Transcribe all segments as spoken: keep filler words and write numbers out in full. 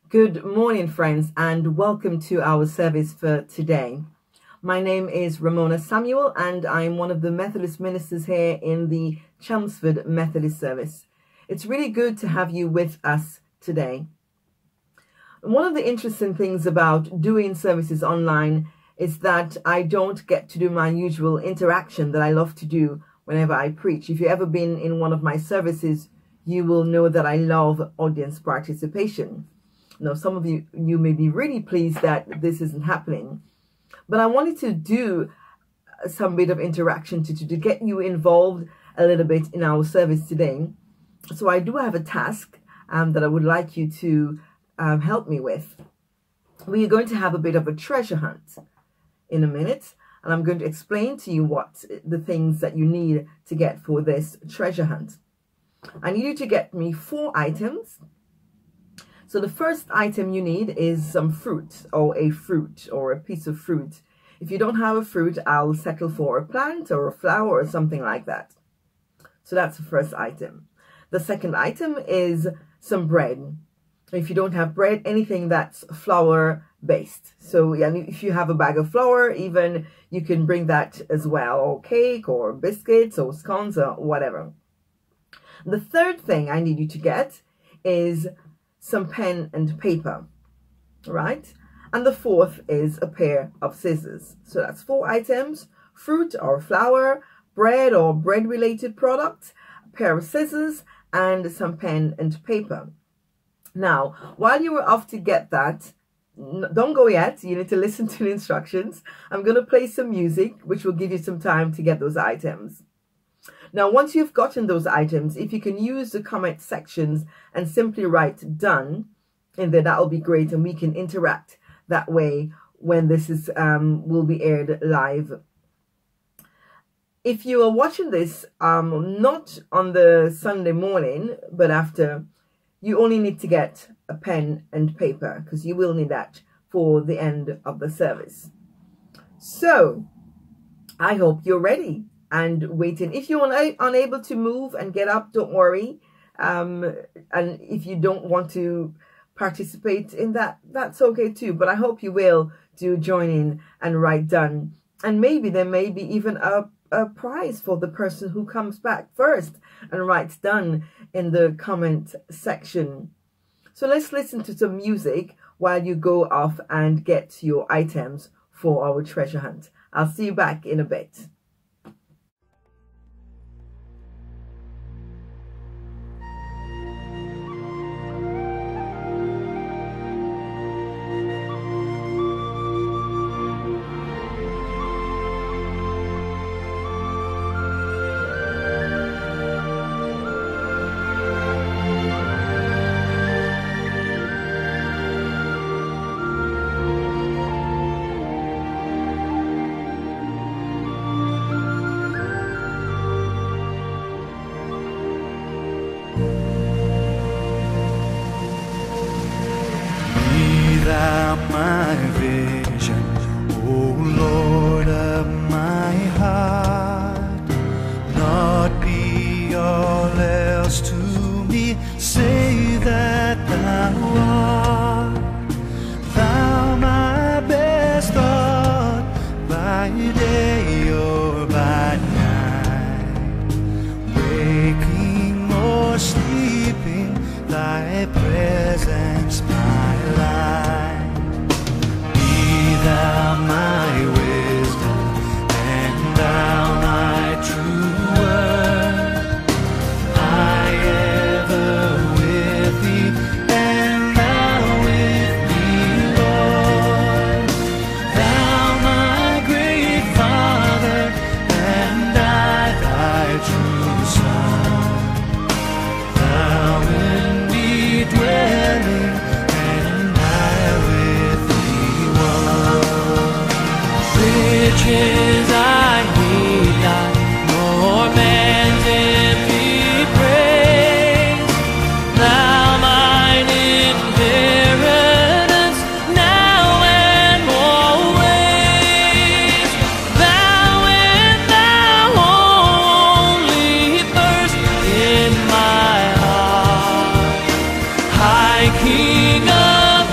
Good morning, friends, and welcome to our service for today. My name is Ramona Samuel, and I'm one of the Methodist ministers here in the Chelmsford Methodist service. It's really good to have you with us today. One of the interesting things about doing services online is that I don't get to do my usual interaction that I love to do whenever I preach. If you've ever been in one of my services, you will know that I love audience participation. Now, some of you, you may be really pleased that this isn't happening, but I wanted to do some bit of interaction to, to, to get you involved a little bit in our service today. So I do have a task um, that I would like you to um, help me with. We are going to have a bit of a treasure hunt in a minute, and I'm going to explain to you what the things that you need to get for this treasure hunt. I need you to get me four items. So the first item you need is some fruit, or a fruit or a piece of fruit. If you don't have a fruit, I'll settle for a plant or a flower or something like that. So that's the first item. The second item is some bread. If you don't have bread, anything that's flour based. So yeah, if you have a bag of flour, even you can bring that as well, or cake or biscuits or scones or whatever. The third thing I need you to get is some pen and paper, right? And the fourth is a pair of scissors. So that's four items: fruit or flour, bread or bread related products, a pair of scissors, and some pen and paper. Now, while you were off to get that, don't go yet. You need to listen to the instructions. I'm going to play some music, which will give you some time to get those items. Now, once you've gotten those items, if you can use the comment sections and simply write done in there, that'll be great. And we can interact that way when this is um, will be aired live. If you are watching this um, not on the Sunday morning, but after, you only need to get a pen and paper, because you will need that for the end of the service. So I hope you're ready and waiting. If you're una unable to move and get up, don't worry. Um, and if you don't want to participate in that, that's okay too. But I hope you will do join in and write done. And maybe there may be even a, a prize for the person who comes back first and writes done in the comment section. So let's listen to some music while you go off and get your items for our treasure hunt. I'll see you back in a bit. My vision, O Lord of my heart, not be all else to me, say that thou art. Thou my best thought, by day or by night, waking or sleeping, thy presence my life. Thou my wisdom, and thou my true word, I ever with thee, and thou with me, Lord. Thou my great Father, and I thy true Son. Thou in me dwelling, and I with thee one. Riches I need not, nor man's empty praise. Thou mine inheritance, now and always. Thou and thou only first in my heart, High King of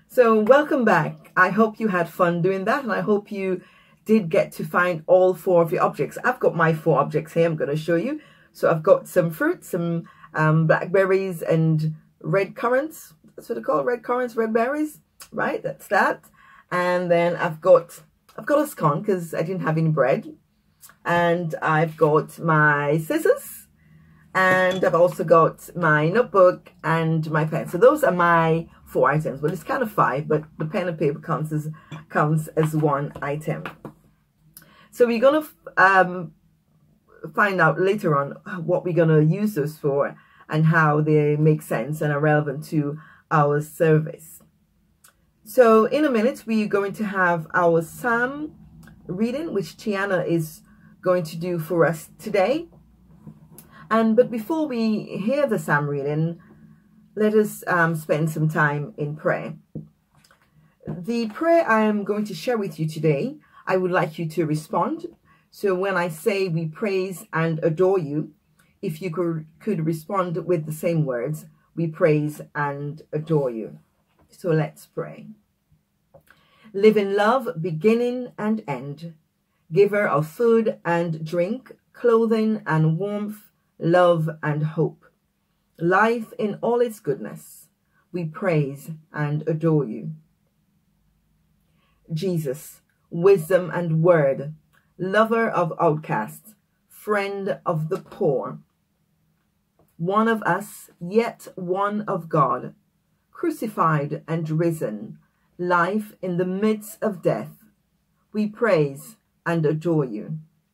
So welcome back. I hope you had fun doing that, and I hope you did get to find all four of your objects. I've got my four objects here I'm going to show you. So I've got some fruit, some um, blackberries and red currants. That's what they're called, red currants, red berries, right? That's that. And then I've got I've got a scone because I didn't have any bread. And I've got my scissors, and I've also got my notebook and my pen. So those are my four items. Well, it's kind of five, but the pen and paper counts as counts as one item. So we're gonna um, find out later on what we're gonna use those for and how they make sense and are relevant to our service. So in a minute, we're going to have our psalm reading, which Tiana is going to do for us today. And but before we hear the psalm reading, let us um, spend some time in prayer. The prayer I am going to share with you today, I would like you to respond. So when I say we praise and adore you, if you could, could respond with the same words, we praise and adore you. So let's pray. Live in love, beginning and end, giver of food and drink, clothing and warmth, love and hope, life in all its goodness, we praise and adore you. Jesus, wisdom and word, lover of outcasts, friend of the poor, one of us, yet one of God, crucified and risen, life in the midst of death, we praise and adore you.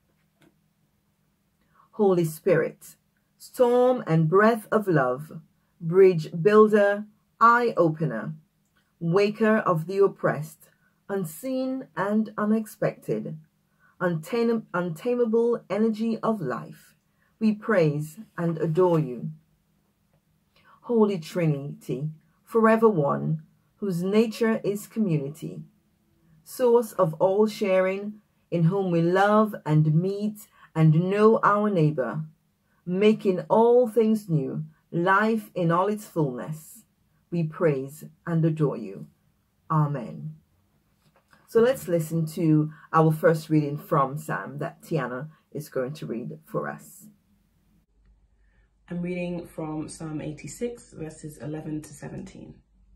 Holy Spirit, storm and breath of love, bridge builder, eye opener, waker of the oppressed, unseen and unexpected, untam untamable energy of life, we praise and adore you. Holy Trinity, forever one, whose nature is community, source of all sharing, in whom we love and meet and know our neighbor, making all things new, life in all its fullness, we praise and adore you. Amen. So let's listen to our first reading from Psalm that Tiana is going to read for us. I'm reading from Psalm eighty-six, verses eleven to seventeen.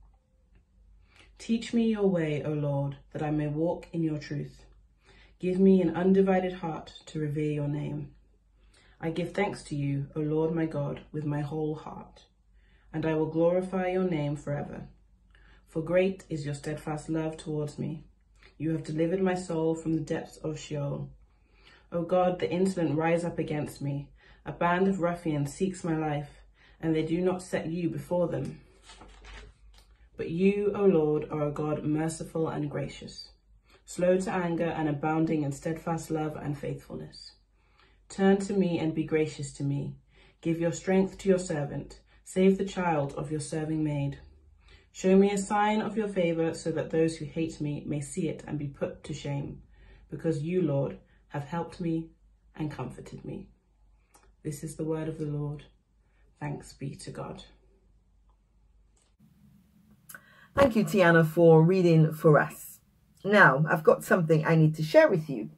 Teach me your way, O Lord, that I may walk in your truth. Give me an undivided heart to revere your name. I give thanks to you, O Lord my God, with my whole heart, and I will glorify your name forever. For great is your steadfast love towards me. You have delivered my soul from the depths of Sheol. O God, the insolent rise up against me. A band of ruffians seeks my life, and they do not set you before them. But you, O Lord, are a God merciful and gracious, slow to anger and abounding in steadfast love and faithfulness. Turn to me and be gracious to me. Give your strength to your servant. Save the child of your serving maid. Show me a sign of your favor so that those who hate me may see it and be put to shame, because you, Lord, have helped me and comforted me. This is the word of the Lord. Thanks be to God. Thank you, Tiana, for reading for us. Now, I've got something I need to share with you.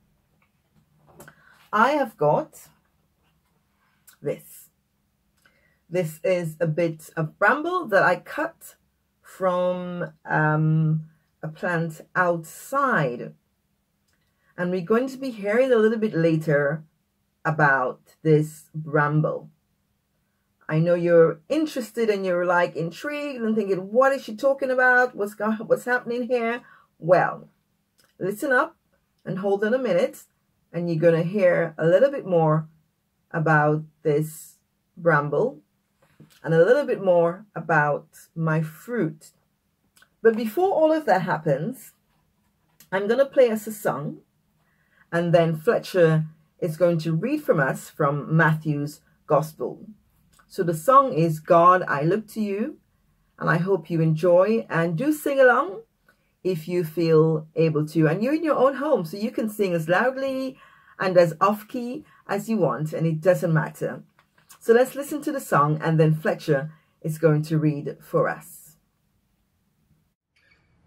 I have got this. This is a bit of bramble that I cut from um, a plant outside. And we're going to be hearing a little bit later about this bramble. I know you're interested and you're like intrigued and thinking, what is she talking about? What's, what's happening here? Well, listen up and hold on a minute, and you're going to hear a little bit more about this bramble and a little bit more about my fruit. But before all of that happens, I'm going to play us a song, and then Fletcher is going to read from us from Matthew's Gospel. So the song is God, I Look to You, and I hope you enjoy, and do sing along if you feel able to. And you're in your own home, so you can sing as loudly and as off-key as you want, and it doesn't matter. So let's listen to the song, and then Fletcher is going to read for us.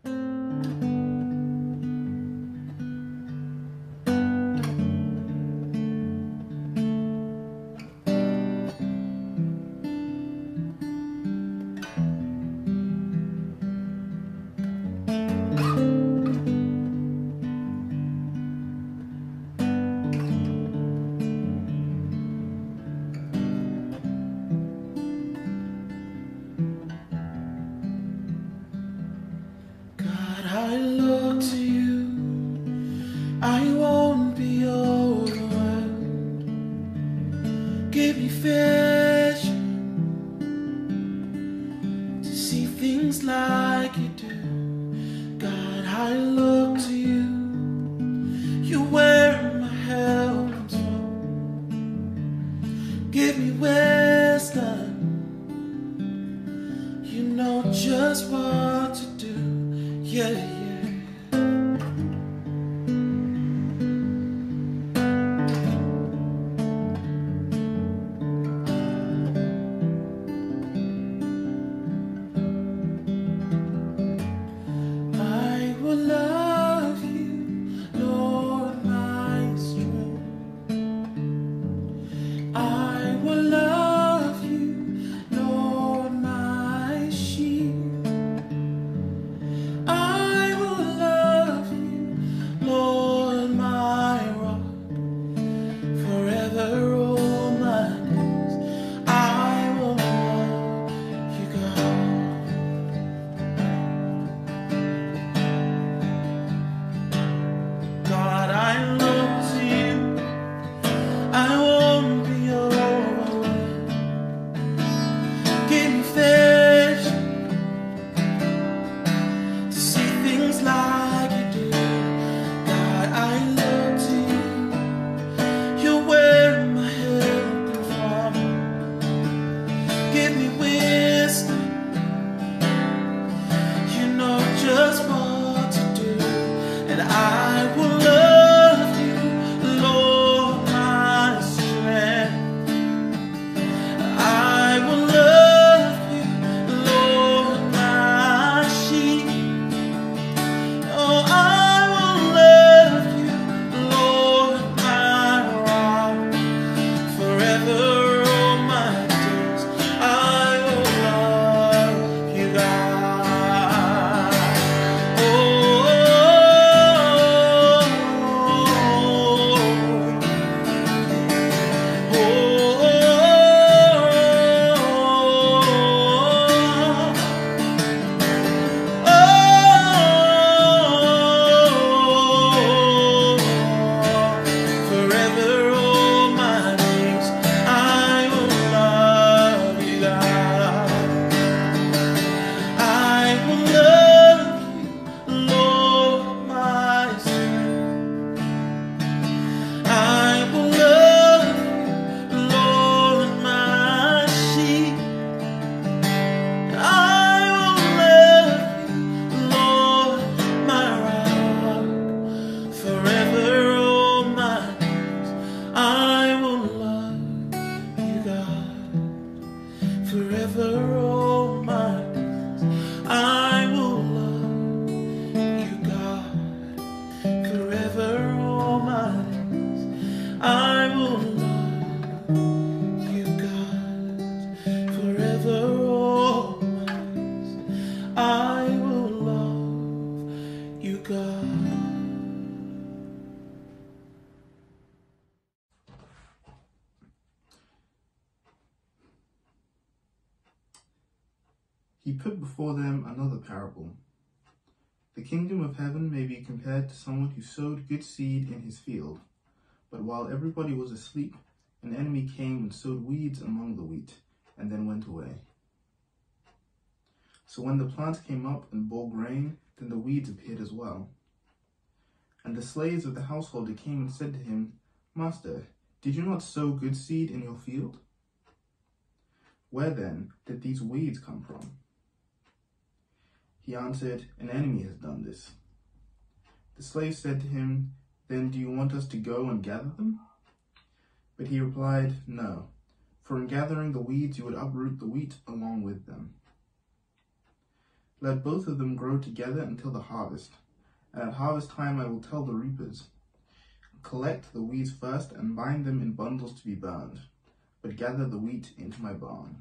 Yeah, yeah. I will love you, Lord, my strength. I will love you, Lord, my shield. I will love you, Lord, my rock. Forever all my days, I will love you, God. God, I look to you. I won't be overwhelmed. Give me faith to see things like you do. God, I look to you. You're where my help comes from. Give me wisdom. You know just what to do, and I will love you, Lord, my strength. I will love you, Lord, my shield. Oh, I will love you, Lord, my rock. Forever all my days, I will love you, God. Oh, forever all my days, I will love you, God. I will love you, Lord, my strength. I will love you, Lord, my shield. I will love you, Lord, my rock. Forever all my days, I will love you, God. Forever all my days, I will love you, God. Forever all my days, I will love you, God. Forever all my days, I will love you, God. He put before them another parable. The kingdom of heaven may be compared to someone who sowed good seed in his field. But while everybody was asleep, an enemy came and sowed weeds among the wheat, and then went away. So when the plant came up and bore grain, then the weeds appeared as well. And the slaves of the householder came and said to him, Master, did you not sow good seed in your field? Where then did these weeds come from? He answered, An enemy has done this. The slaves said to him, Then do you want us to go and gather them? But he replied, No, for in gathering the weeds you would uproot the wheat along with them. Let both of them grow together until the harvest, and at harvest time I will tell the reapers, Collect the weeds first and bind them in bundles to be burned, but gather the wheat into my barn.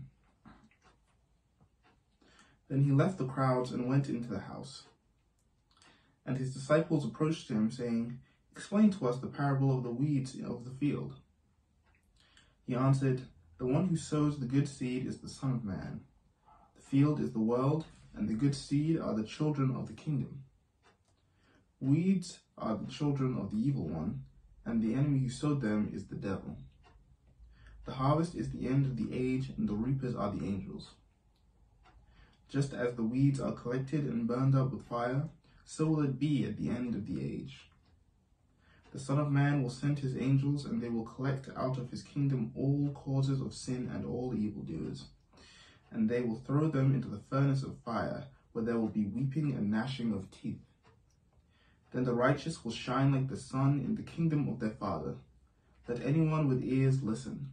Then he left the crowds and went into the house. And his disciples approached him, saying, Explain to us the parable of the weeds of the field. He answered, The one who sows the good seed is the Son of Man. The field is the world, and the good seed are the children of the kingdom. Weeds are the children of the evil one, and the enemy who sowed them is the devil. The harvest is the end of the age, and the reapers are the angels. Just as the weeds are collected and burned up with fire, so will it be at the end of the age. The Son of Man will send his angels, and they will collect out of his kingdom all causes of sin and all evildoers, and they will throw them into the furnace of fire, where there will be weeping and gnashing of teeth. Then the righteous will shine like the sun in the kingdom of their Father. Let anyone with ears listen.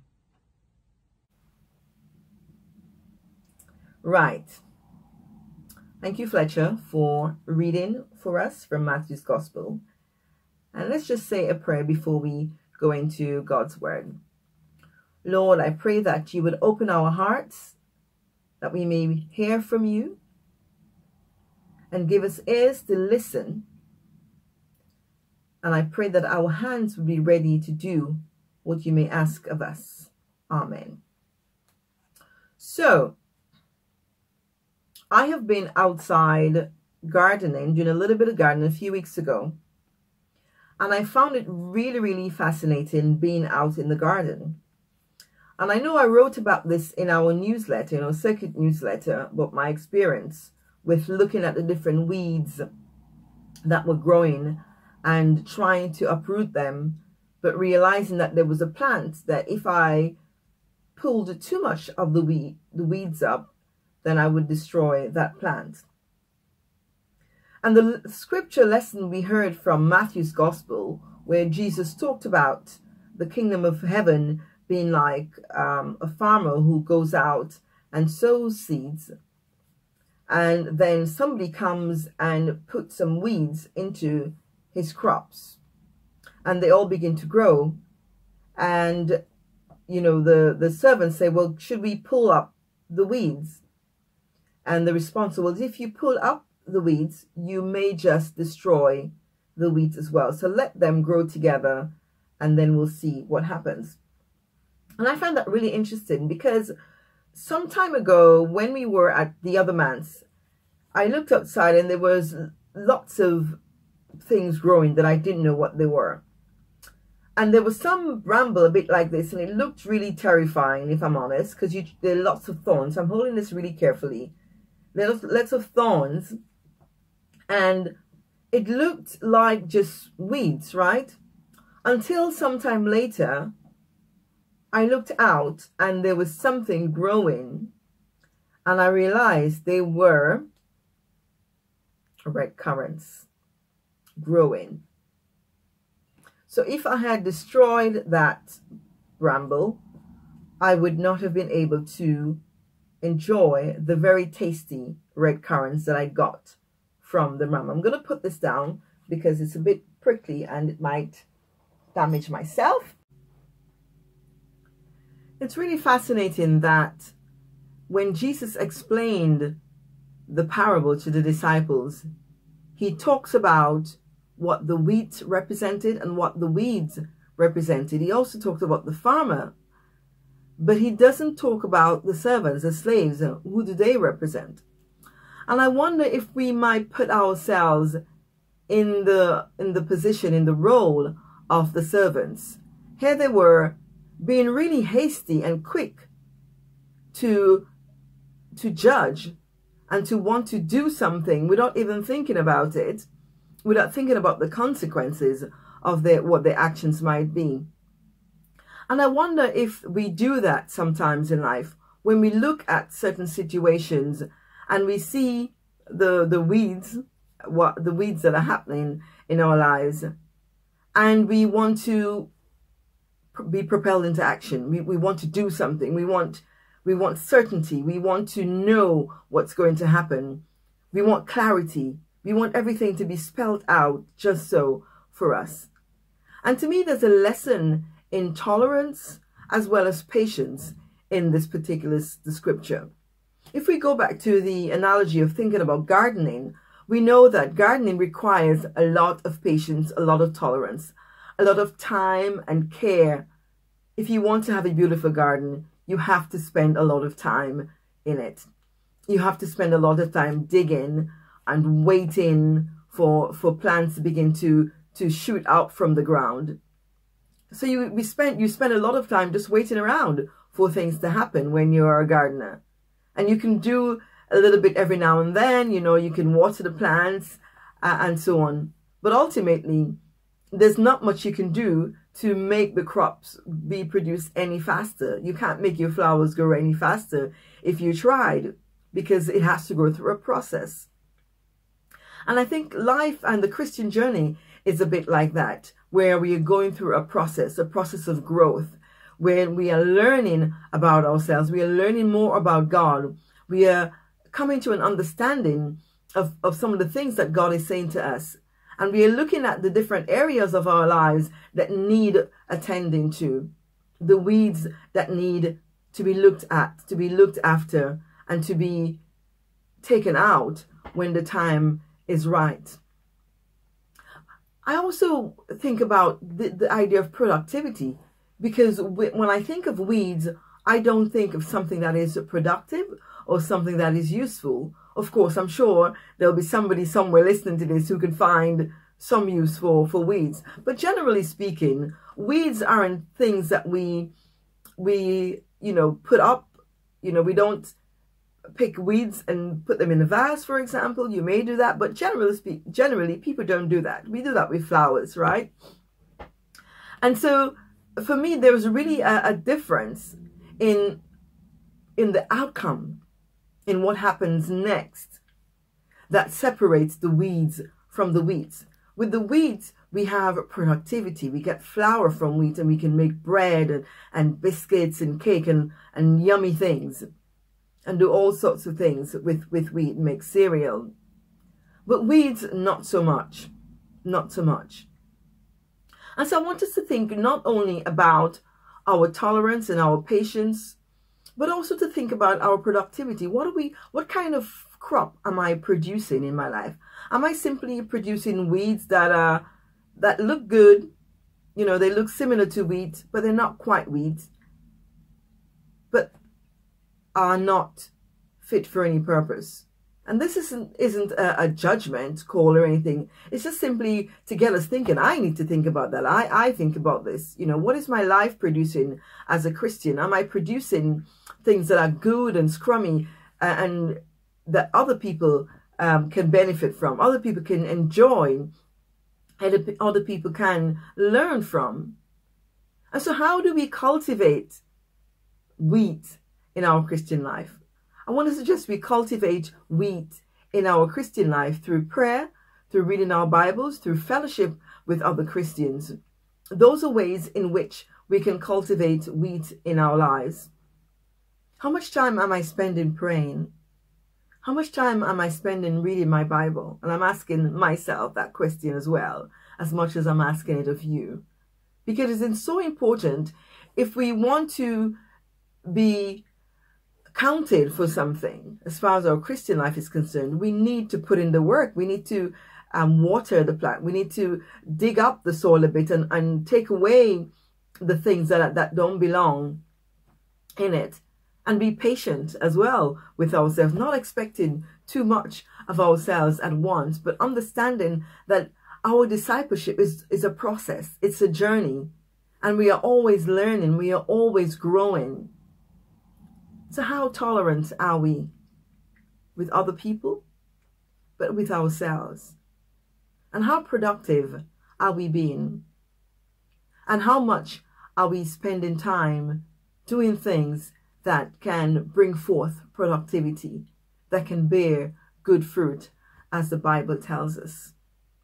Right. Thank you, Fletcher, for reading for us from Matthew's Gospel. And let's just say a prayer before we go into God's Word. Lord, I pray that you would open our hearts, that we may hear from you, and give us ears to listen. And I pray that our hands will be ready to do what you may ask of us. Amen. So, I have been outside gardening, doing a little bit of gardening a few weeks ago. And I found it really, really fascinating being out in the garden. And I know I wrote about this in our newsletter, you know, circuit newsletter, about my experience with looking at the different weeds that were growing and trying to uproot them, but realizing that there was a plant that if I pulled too much of the weed, the weeds up, then I would destroy that plant. And the scripture lesson we heard from Matthew's Gospel, where Jesus talked about the kingdom of heaven being like um, a farmer who goes out and sows seeds, and then somebody comes and puts some weeds into his crops, and they all begin to grow. And, you know, the, the servants say, well, should we pull up the weeds? And the response was, if you pull up the weeds, you may just destroy the weeds as well. So let them grow together, and then we'll see what happens. And I found that really interesting, because some time ago when we were at the other manse, I looked outside and there was lots of things growing that I didn't know what they were. And there was some bramble a bit like this, and it looked really terrifying, if I'm honest, because there are lots of thorns. I'm holding this really carefully. There's lots of thorns, and it looked like just weeds, right? Until sometime later, I looked out and there was something growing, and I realized they were red currants growing. So if I had destroyed that bramble, I would not have been able to enjoy the very tasty red currants that I got from the ram. I'm going to put this down because it's a bit prickly and it might damage myself. It's really fascinating that when Jesus explained the parable to the disciples, he talks about what the wheat represented and what the weeds represented. He also talked about the farmer, but he doesn't talk about the servants, the slaves. Who do they represent? And I wonder if we might put ourselves in the in the position, in the role of the servants. Here they were, being really hasty and quick to to judge and to want to do something without even thinking about it, without thinking about the consequences of their what their actions might be. And I wonder if we do that sometimes in life, when we look at certain situations and we see the the weeds, what the weeds that are happening in our lives, and we want to be propelled into action. We, we want to do something. We want we want certainty. We want to know what's going to happen. We want clarity. We want everything to be spelled out just so for us. And to me, there's a lesson in tolerance as well as patience in this particular the scripture. If we go back to the analogy of thinking about gardening, we know that gardening requires a lot of patience, a lot of tolerance, a lot of time and care. If you want to have a beautiful garden, you have to spend a lot of time in it. You have to spend a lot of time digging and waiting for, for plants to begin to, to shoot out from the ground. So you, we spend, you spend a lot of time just waiting around for things to happen when you're a gardener. And you can do a little bit every now and then, you know, you can water the plants uh, and so on. But ultimately, there's not much you can do to make the crops be produced any faster. You can't make your flowers grow any faster if you tried, because it has to go through a process. And I think life and the Christian journey is a bit like that, where we are going through a process, a process of growth, where we are learning about ourselves. We are learning more about God. We are coming to an understanding of, of some of the things that God is saying to us. And we are looking at the different areas of our lives that need attending to, the weeds that need to be looked at, to be looked after, and to be taken out when the time is right. I also think about the, the idea of productivity, because when I think of weeds, I don't think of something that is productive or something that is useful. Of course, I'm sure there'll be somebody somewhere listening to this who can find some use for, for weeds. But generally speaking, weeds aren't things that we, we, you know, put up. You know, we don't pick weeds and put them in a vase, for example. You may do that, but generally speak, generally people don't do that. We do that with flowers, right? And so for me, there's really a, a difference in, in the outcome, in what happens next, that separates the weeds from the wheat. With the wheat, we have productivity. We get flour from wheat, and we can make bread and, and biscuits and cake and, and yummy things, and do all sorts of things with, with wheat, make cereal. But weeds, not so much. Not so much. And so I want us to think not only about our tolerance and our patience, but also to think about our productivity. What are we, what kind of crop am I producing in my life? Am I simply producing weeds that are, that look good? You know, they look similar to wheat, but they're not quite weeds, but are not fit for any purpose. And this isn't, isn't a, a judgment call or anything. It's just simply to get us thinking. I need to think about that. I, I think about this. You know, what is my life producing as a Christian? Am I producing things that are good and scrummy uh, and that other people um, can benefit from, other people can enjoy, and other people can learn from? And so how do we cultivate wheat in our Christian life? I want to suggest we cultivate wheat in our Christian life through prayer, through reading our Bibles, through fellowship with other Christians. Those are ways in which we can cultivate wheat in our lives. How much time am I spending praying? How much time am I spending reading my Bible? And I'm asking myself that question as well, as much as I'm asking it of you. Because it's so important. If we want to be counted for something, as far as our Christian life is concerned, we need to put in the work. We need to um, water the plant. We need to dig up the soil a bit and, and take away the things that, that don't belong in it. And be patient as well with ourselves, not expecting too much of ourselves at once, but understanding that our discipleship is, is a process. It's a journey. And we are always learning. We are always growing. So how tolerant are we with other people, but with ourselves? And how productive are we being? And how much are we spending time doing things that can bring forth productivity, that can bear good fruit, as the Bible tells us?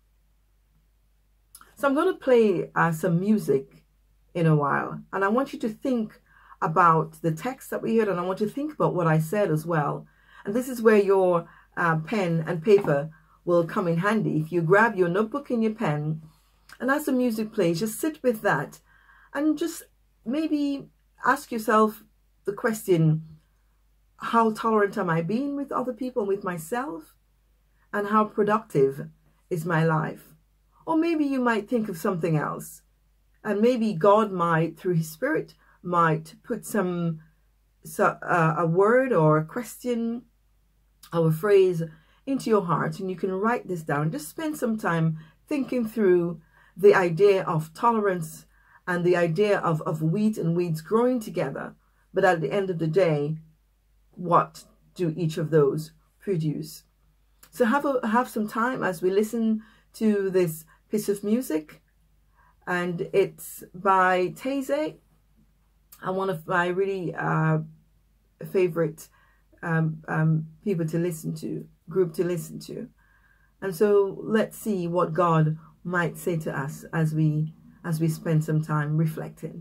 So I'm going to play uh, some music in a while, and I want you to think about the text that we heard, and I want you to think about what I said as well. And this is where your uh, pen and paper will come in handy. If you grab your notebook and your pen, and as the music plays, just sit with that and just maybe ask yourself the question, how tolerant am I being with other people and with myself? And how productive is my life? Or maybe you might think of something else. And maybe God might, through his Spirit, might put some so, uh, a word or a question or a phrase into your heart, and you can write this down. Just spend some time thinking through the idea of tolerance and the idea of, of wheat and weeds growing together. But at the end of the day, what do each of those produce? So have a, have some time as we listen to this piece of music. And it's by Taizé, and one of my really uh, favorite um, um, people to listen to, group to listen to. And so let's see what God might say to us as we as we spend some time reflecting.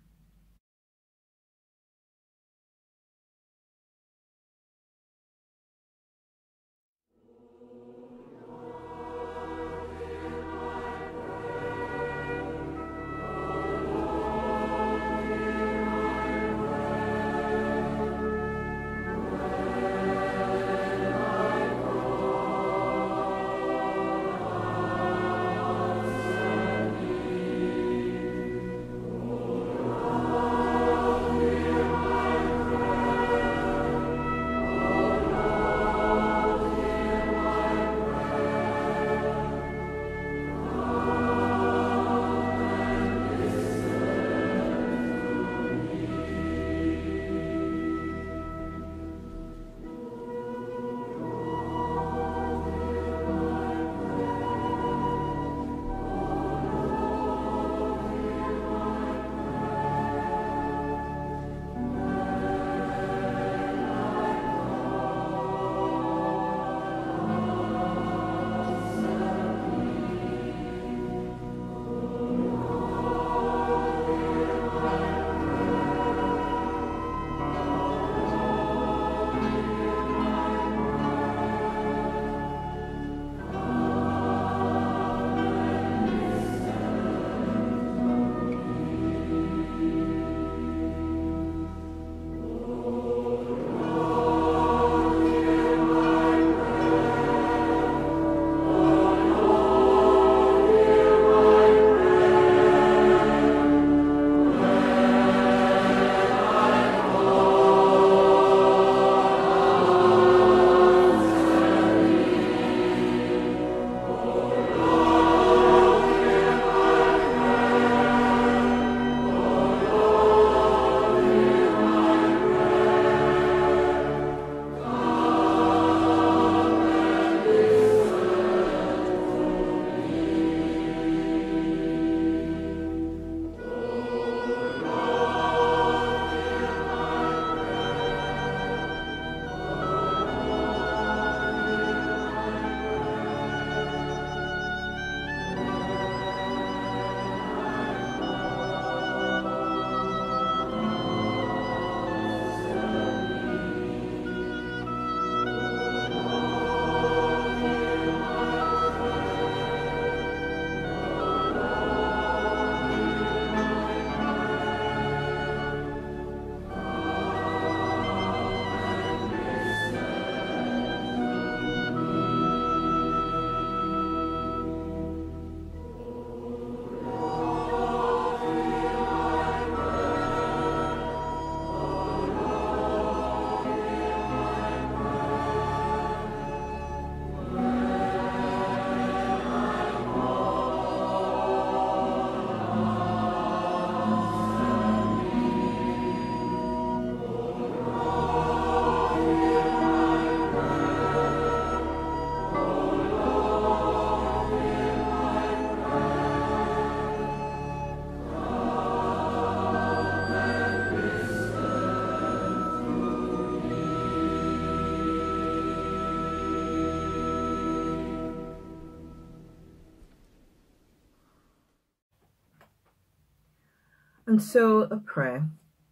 And so a prayer.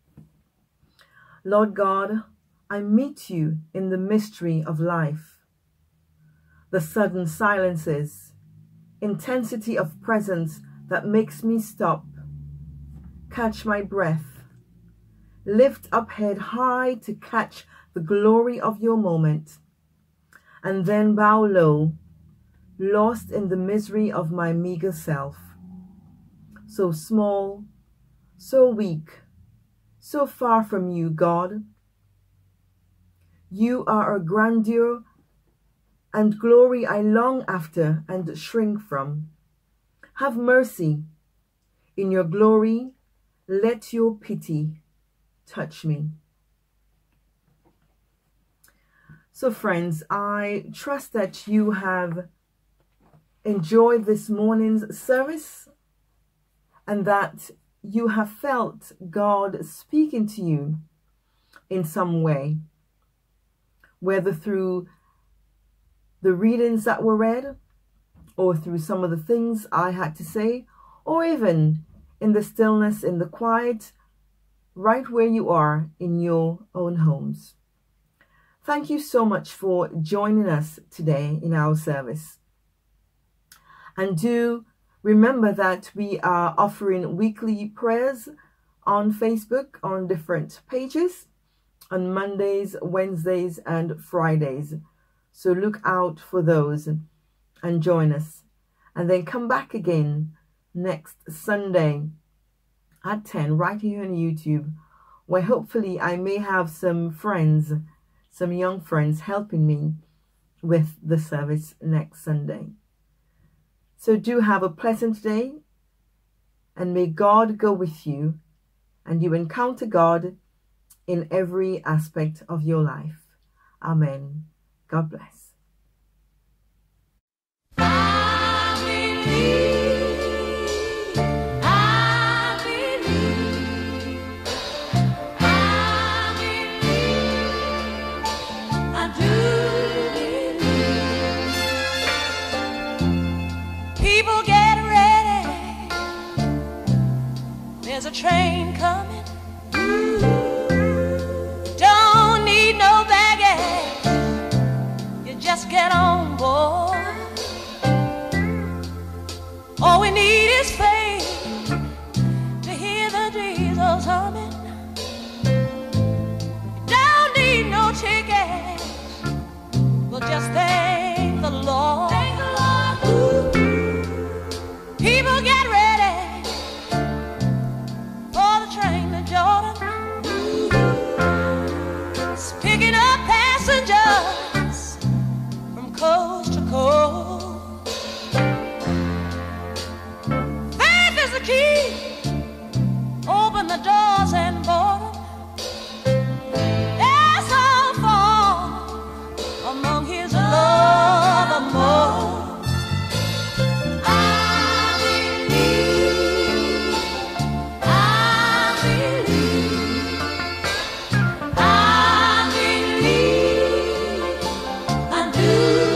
Lord God, I meet you in the mystery of life, the sudden silences, intensity of presence that makes me stop, catch my breath, lift up head high to catch the glory of your moment, and then bow low, lost in the misery of my meager self. So small, so weak, so far from you, God. You are a grandeur and glory I long after and shrink from. Have mercy. In your glory, let your pity touch me. So friends, I trust that you have enjoyed this morning's service and that you have felt God speaking to you in some way, whether through the readings that were read or through some of the things I had to say, or even in the stillness, in the quiet, right where you are in your own homes. Thank you so much for joining us today in our service. And do remember that we are offering weekly prayers on Facebook on different pages on Mondays, Wednesdays, and Fridays. So look out for those and join us. And then come back again next Sunday at ten right here on YouTube, where hopefully I may have some friends, some young friends helping me with the service next Sunday. So do have a pleasant day, and may God go with you and you encounter God in every aspect of your life. Amen. God bless. I believe, I believe, I believe, I do believe. People get ready, there's a train coming. Don't need no baggage, you just get on board. All we need is faith to hear the Jesus humming. Don't need no tickets, we'll just thank the Lord. Thank the Lord. Ooh. People get ready for the train to Jordan. It's picking up passengers from coast to coast. Key, open the doors and board them. There's so far among his love among. I believe, I believe, I believe, I do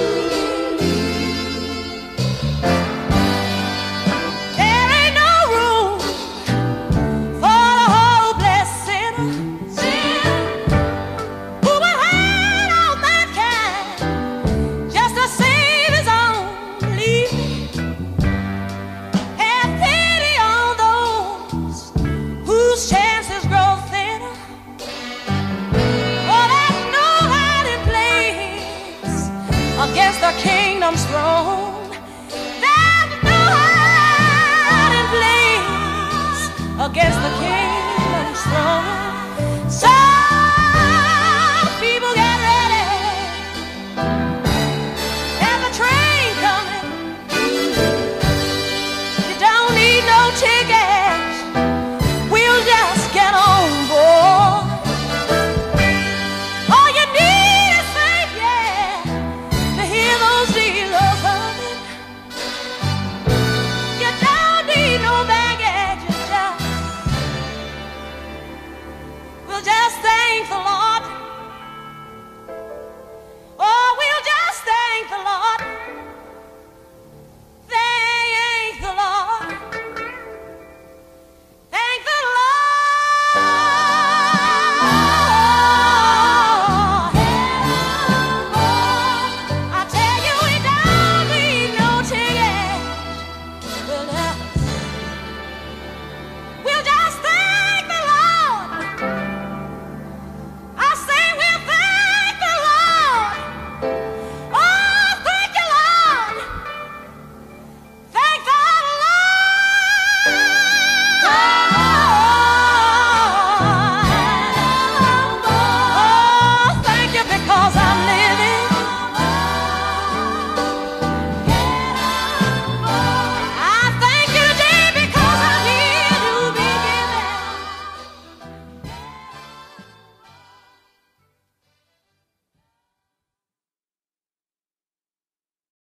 against the kingdom's throne. There's no hiding place against the kingdom's throne. So people get ready, there's a train coming. You don't need no ticket, we'll just get on board. All you need is faith, yeah, to hear those Jesus humming. You don't need no baggage, you just, we'll just thank the Lord.